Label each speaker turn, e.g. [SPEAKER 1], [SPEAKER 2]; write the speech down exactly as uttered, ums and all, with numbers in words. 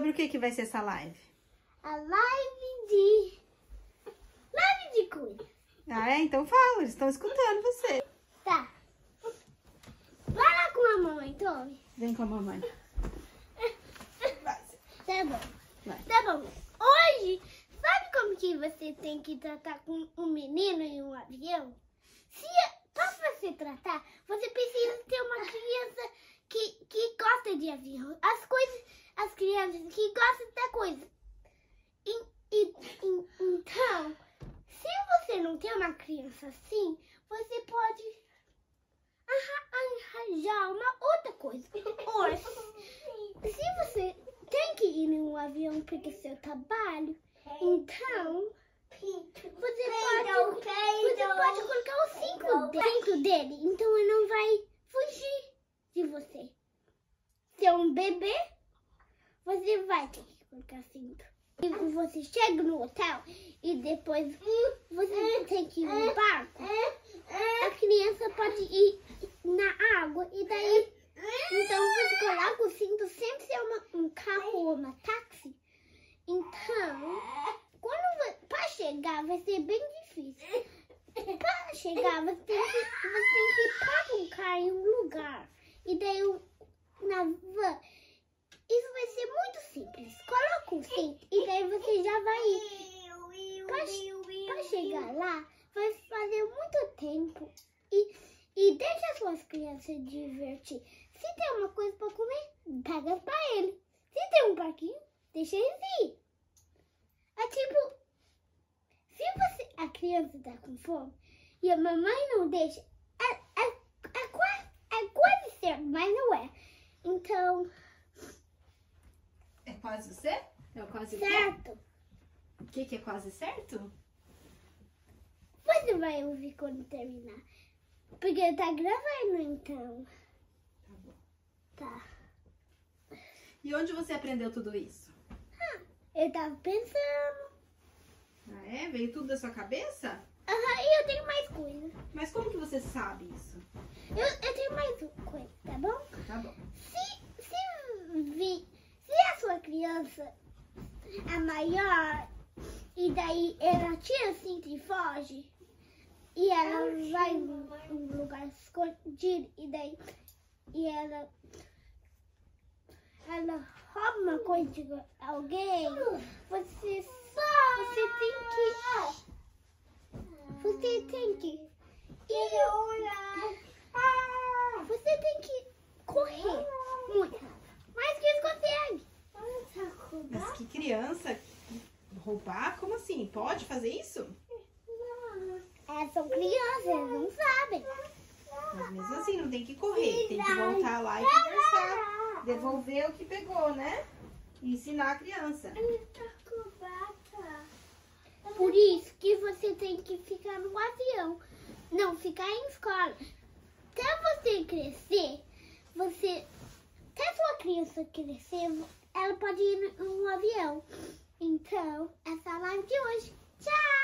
[SPEAKER 1] sobre o que que vai ser essa live?
[SPEAKER 2] A live de... Live de coisa.
[SPEAKER 1] Ah, é? Então fala, eles estão escutando você.
[SPEAKER 2] Tá. Vai lá com a mamãe, Tommy.
[SPEAKER 1] Vem com a mamãe. Vai.
[SPEAKER 2] Tá bom.
[SPEAKER 1] Vai.
[SPEAKER 2] Tá bom. Hoje, sabe como que você tem que tratar com um menino em um avião? Se para você tratar, você precisa ter uma criança que, que gosta de avião. As coisas, as crianças que gostam da coisa. E, e, e, então, se você não tem uma criança assim, você pode arranjar uma outra coisa. Ou se você tem que ir em um avião porque é seu trabalho, então você pode, você pode colocar o cinto dentro dele, então ele não vai fugir de você. Se é um bebê, você vai ter que colocar cinto. E você chega no hotel e depois você tem que ir no barco, a criança pode ir na água e daí, então você coloca o cinto sempre se é uma, um carro ou uma táxi. Então, quando para chegar vai ser bem difícil. Para chegar você tem que, você tem que parar um carro em um lugar e daí na van. Isso vai ser muito simples. Coloca o cinto e daí você já vai ir. Para chegar lá, vai fazer muito tempo. E, e deixa as suas crianças divertir. Se tem uma coisa para comer, pega para ele. Se tem um parquinho, deixa eles ir. É tipo, se você, a criança tá com fome e a mamãe não deixa, é, é, é, quase, é quase certo, mas não é. Então...
[SPEAKER 1] É quase você? É quase
[SPEAKER 2] certo.
[SPEAKER 1] O que que é quase certo?
[SPEAKER 2] Você vai ouvir quando terminar. Porque tá gravando, então.
[SPEAKER 1] Tá bom.
[SPEAKER 2] Tá.
[SPEAKER 1] E onde você aprendeu tudo isso?
[SPEAKER 2] Ah, eu tava pensando.
[SPEAKER 1] Ah, é? Veio tudo da sua cabeça?
[SPEAKER 2] Aham, uhum, e eu tenho mais coisa.
[SPEAKER 1] Mas como que você sabe isso?
[SPEAKER 2] Eu, eu tenho mais coisa, tá bom?
[SPEAKER 1] Tá bom.
[SPEAKER 2] Se, se, vi, se a sua criança é maior e daí ela tira cinto e foge e ela vai em um lugar escondido e daí e ela ela rouba uma coisa de alguém, você você tem que você tem que ir, você tem que correr muito rápido, mais que eles conseguem.
[SPEAKER 1] Mas que criança roubar? Como assim? Pode fazer isso?
[SPEAKER 2] É, são crianças, eles não sabem.
[SPEAKER 1] Mas mesmo assim, não tem que correr. Tem que voltar lá e conversar. Devolver o que pegou, né? E ensinar a criança.
[SPEAKER 2] Por isso que você tem que ficar no avião. Não ficar em escola. Até você crescer, você... Até sua criança crescer, ela pode ir no avião. Então, essa é a live de hoje. Tchau!